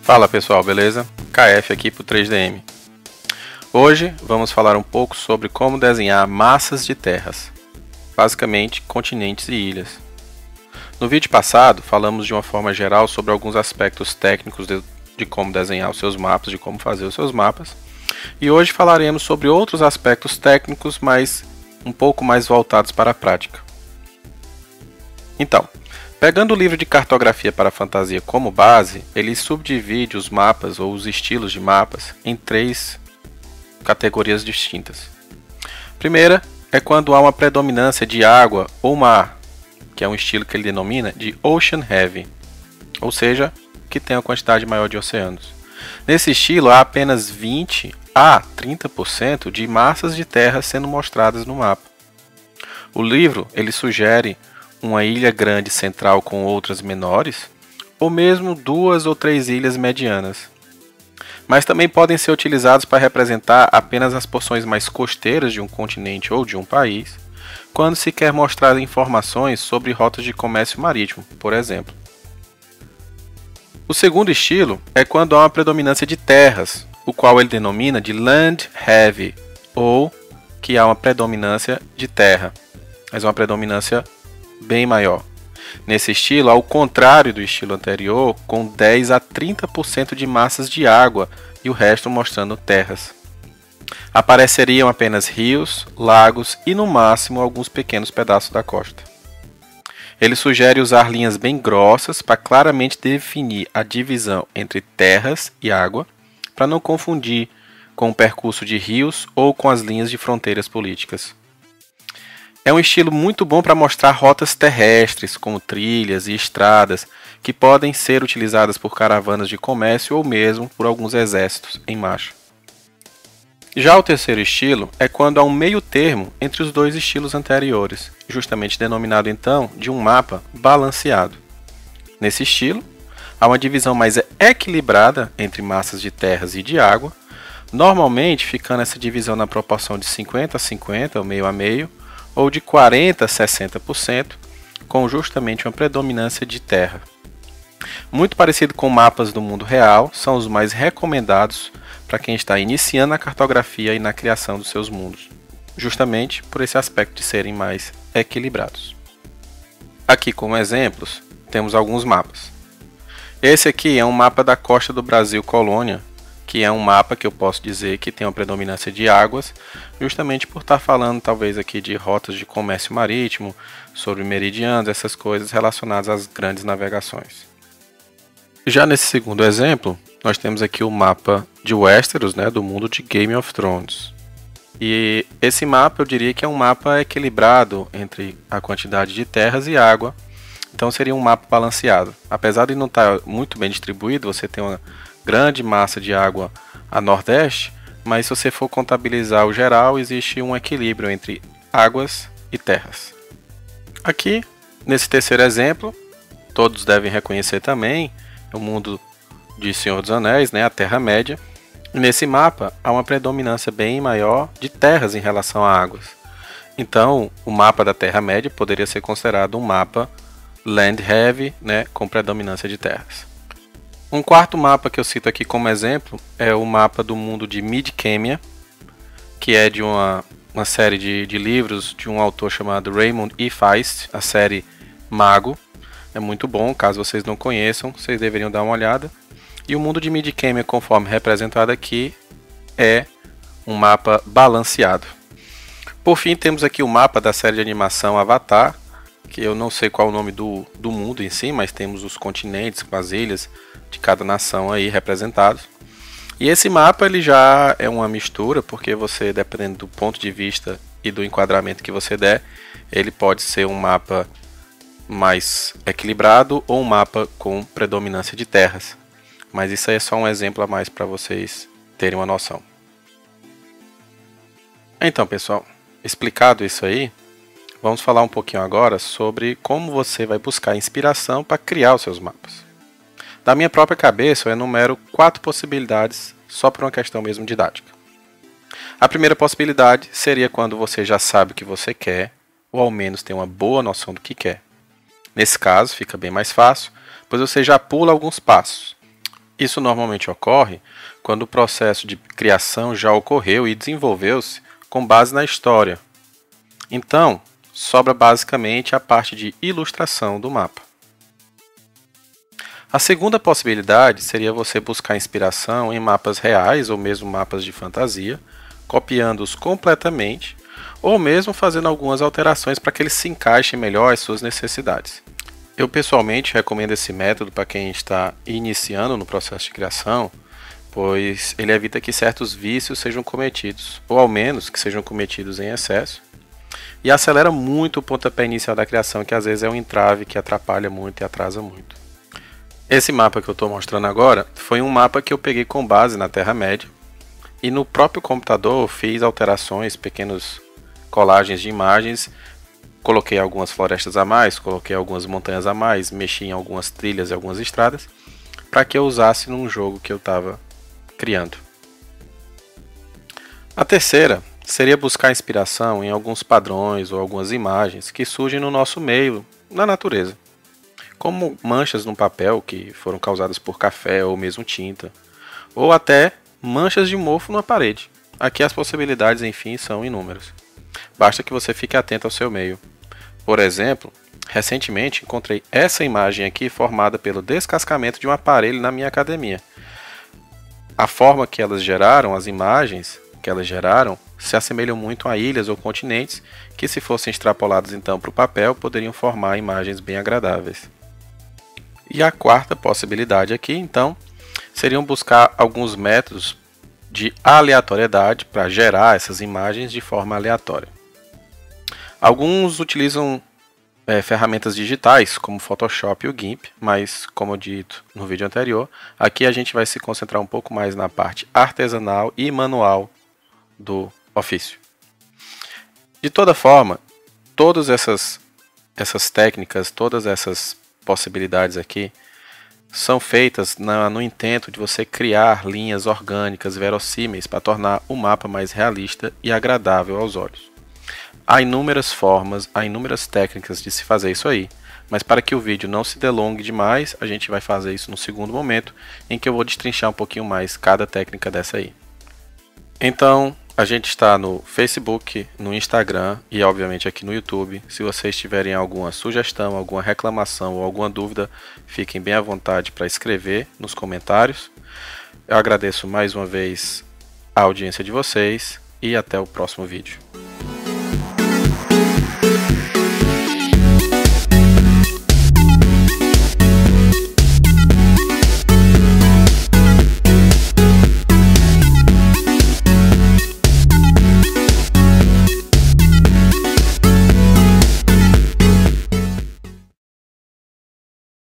Fala pessoal, beleza? KF aqui pro 3DM. Hoje vamos falar um pouco sobre como desenhar massas de terras, basicamente continentes e ilhas. No vídeo passado falamos de uma forma geral sobre alguns aspectos técnicos de como desenhar os seus mapas, de como fazer os seus mapas. E hoje falaremos sobre outros aspectos técnicos, mas um pouco mais voltados para a prática. Então, pegando o livro de cartografia para a fantasia como base, ele subdivide os mapas ou os estilos de mapas em três categorias distintas. Primeira é quando há uma predominância de água ou mar, que é um estilo que ele denomina de Ocean Heavy, ou seja, que tem uma quantidade maior de oceanos. Nesse estilo há apenas 20 a 30% de massas de terra sendo mostradas no mapa. O livro ele sugere uma ilha grande central com outras menores, ou mesmo 2 ou 3 ilhas medianas. Mas também podem ser utilizados para representar apenas as porções mais costeiras de um continente ou de um país, quando se quer mostrar informações sobre rotas de comércio marítimo, por exemplo. O segundo estilo é quando há uma predominância de terras, o qual ele denomina de Land Heavy, ou que há uma predominância de terra, mas uma predominância bem maior. Nesse estilo, ao contrário do estilo anterior, com 10 a 30% de massas de água e o resto mostrando terras. Apareceriam apenas rios, lagos e no máximo alguns pequenos pedaços da costa. Ele sugere usar linhas bem grossas para claramente definir a divisão entre terras e água, para não confundir com o percurso de rios ou com as linhas de fronteiras políticas. É um estilo muito bom para mostrar rotas terrestres, como trilhas e estradas, que podem ser utilizadas por caravanas de comércio ou mesmo por alguns exércitos em marcha. Já o terceiro estilo é quando há um meio termo entre os dois estilos anteriores, justamente denominado então de um mapa balanceado. Nesse estilo, há uma divisão mais equilibrada entre massas de terras e de água, normalmente ficando essa divisão na proporção de 50 a 50, ou meio a meio, ou de 40 a 60%, com justamente uma predominância de terra. Muito parecido com mapas do mundo real, são os mais recomendados para quem está iniciando a cartografia e na criação dos seus mundos, justamente por esse aspecto de serem mais equilibrados. Aqui como exemplos, temos alguns mapas. Esse aqui é um mapa da costa do Brasil Colônia, que é um mapa que eu posso dizer que tem uma predominância de águas, justamente por estar falando talvez aqui de rotas de comércio marítimo, sobre meridianos, essas coisas relacionadas às grandes navegações. Já nesse segundo exemplo, nós temos aqui o mapa de Westeros, do mundo de Game of Thrones. E esse mapa eu diria que é um mapa equilibrado entre a quantidade de terras e água, então seria um mapa balanceado. Apesar de não estar muito bem distribuído, você tem uma grande massa de água a nordeste, mas se você for contabilizar o geral, existe um equilíbrio entre águas e terras. Aqui, nesse terceiro exemplo, todos devem reconhecer também, é o mundo de Senhor dos Anéis, a Terra-média. E nesse mapa, há uma predominância bem maior de terras em relação a águas. Então, o mapa da Terra-média poderia ser considerado um mapa Land Heavy, com predominância de terras. Um quarto mapa que eu cito aqui como exemplo é o mapa do mundo de Mid-Kemia, que é de uma série de livros de um autor chamado Raymond E. Feist, a série Mago. É muito bom, caso vocês não conheçam, vocês deveriam dar uma olhada. E o mundo de Mid-Kemia, conforme representado aqui, é um mapa balanceado. Por fim, temos aqui o mapa da série de animação Avatar, que eu não sei qual é o nome do mundo em si, mas temos os continentes com as ilhas de cada nação aí representados. E esse mapa ele já é uma mistura, porque você, dependendo do ponto de vista e do enquadramento que você der, ele pode ser um mapa mais equilibrado ou um mapa com predominância de terras. Mas isso aí é só um exemplo a mais para vocês terem uma noção. Então, pessoal, explicado isso aí, vamos falar um pouquinho agora sobre como você vai buscar inspiração para criar os seus mapas. Da minha própria cabeça, eu enumero 4 possibilidades só por uma questão mesmo didática. A primeira possibilidade seria quando você já sabe o que você quer, ou ao menos tem uma boa noção do que quer. Nesse caso, fica bem mais fácil, pois você já pula alguns passos. Isso normalmente ocorre quando o processo de criação já ocorreu e desenvolveu-se com base na história. Então, sobra basicamente a parte de ilustração do mapa. A segunda possibilidade seria você buscar inspiração em mapas reais ou mesmo mapas de fantasia, copiando-os completamente ou mesmo fazendo algumas alterações para que eles se encaixem melhor às suas necessidades. Eu pessoalmente recomendo esse método para quem está iniciando no processo de criação, pois ele evita que certos vícios sejam cometidos, ou ao menos que sejam cometidos em excesso, e acelera muito o pontapé inicial da criação, que às vezes é um entrave que atrapalha muito e atrasa muito. Esse mapa que eu estou mostrando agora foi um mapa que eu peguei com base na Terra-média, e no próprio computador fiz alterações, pequenas colagens de imagens. Coloquei algumas florestas a mais, coloquei algumas montanhas a mais, mexi em algumas trilhas e algumas estradas, para que eu usasse num jogo que eu estava criando. A terceira seria buscar inspiração em alguns padrões ou algumas imagens que surgem no nosso meio, na natureza, como manchas no papel que foram causadas por café ou mesmo tinta, ou até manchas de mofo na parede. Aqui as possibilidades, enfim, são inúmeras. Basta que você fique atento ao seu meio. Por exemplo, recentemente encontrei essa imagem aqui formada pelo descascamento de um aparelho na minha academia. A forma que elas geraram, as imagens que elas geraram, se assemelham muito a ilhas ou continentes que, se fossem extrapoladas então para o papel, poderiam formar imagens bem agradáveis. E a quarta possibilidade aqui, então, seriam buscar alguns métodos de aleatoriedade para gerar essas imagens de forma aleatória. Alguns utilizam ferramentas digitais, como o Photoshop e o GIMP, mas, como eu dito no vídeo anterior, aqui a gente vai se concentrar um pouco mais na parte artesanal e manual do ofício. De toda forma, todas essas técnicas, todas essas possibilidades aqui, são feitas no intento de você criar linhas orgânicas verossímeis para tornar o mapa mais realista e agradável aos olhos. Há inúmeras formas, há inúmeras técnicas de se fazer isso aí, mas para que o vídeo não se delongue demais, a gente vai fazer isso no segundo momento, em que eu vou destrinchar um pouquinho mais cada técnica dessa aí. Então, a gente está no Facebook, no Instagram e obviamente aqui no YouTube. Se vocês tiverem alguma sugestão, alguma reclamação ou alguma dúvida, fiquem bem à vontade para escrever nos comentários. Eu agradeço mais uma vez a audiência de vocês e até o próximo vídeo.